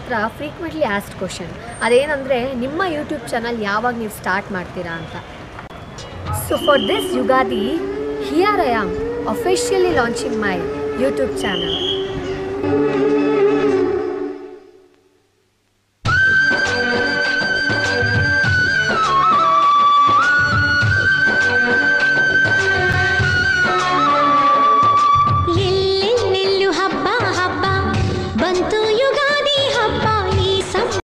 ಹತ್ರ frequently asked question ಅದೇನಂದರೆ ನಿಮ್ಮ YouTube channel ಯಾವಾಗ ನೀವು ಸ್ಟಾರ್ಟ್ ಮಾಡ್ತೀರಾ ಅಂತ. So for this Ugadi here I am officially launching my YouTube channel.